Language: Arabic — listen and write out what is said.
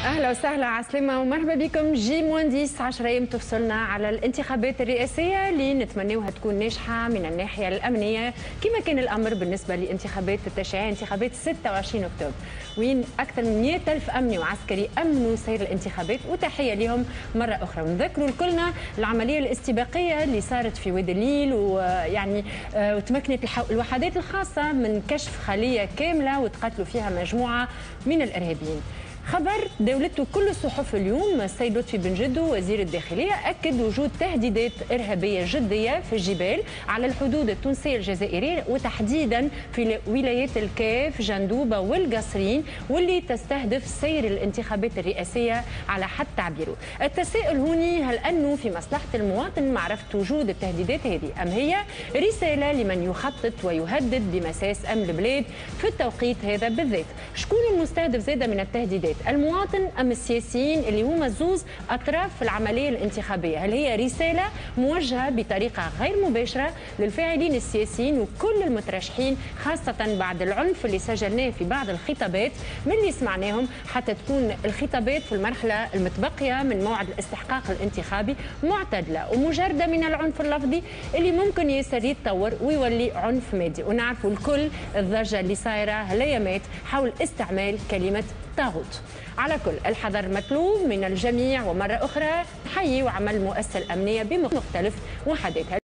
اهلا وسهلا عسلامة ومرحبا بكم. -10 10 ايام تفصلنا على الانتخابات الرئاسيه اللي نتمناوها تكون ناجحه من الناحيه الامنيه كما كان الامر بالنسبه لانتخابات التشريعيه، انتخابات 26 اكتوبر وين اكثر من 100,000 امني وعسكري امنوا سير الانتخابات، وتحيه لهم مره اخرى. ونذكروا لكلنا العمليه الاستباقيه اللي صارت في وادي الليل، ويعني وتمكنت الوحدات الخاصه من كشف خليه كامله وتقتلوا فيها مجموعه من الارهابيين. خبر دولته كل الصحف اليوم، السيد لطفي بن جدو وزير الداخلية أكد وجود تهديدات إرهابية جدية في الجبال على الحدود التونسية الجزائرية، وتحديدا في ولايات الكاف جندوبة والقصرين، واللي تستهدف سير الانتخابات الرئاسية على حد تعبيره. التساؤل هوني، هل أنه في مصلحة المواطن معرفة وجود التهديدات هذه، أم هي رسالة لمن يخطط ويهدد بمساس أمن البلاد في التوقيت هذا بالذات؟ شكون المستهدف زادة من التهديدات، المواطن أم السياسيين اللي هما زوز أطراف في العملية الانتخابية؟ هل هي رسالة موجهة بطريقة غير مباشرة للفاعلين السياسيين وكل المترشحين، خاصة بعد العنف اللي سجلناه في بعض الخطابات من اللي سمعناهم، حتى تكون الخطابات في المرحلة المتبقية من موعد الاستحقاق الانتخابي معتدلة ومجردة من العنف اللفظي اللي ممكن ياسر يتطور ويولي عنف مادي. ونعرفوا الكل الضجة اللي صايرة هالأيامات حول استعمال كلمة طاغوت. على كل الحذر مطلوب من الجميع، ومرة أخرى نحيي وعمل المؤسسة الأمنية بمختلف وحداتها.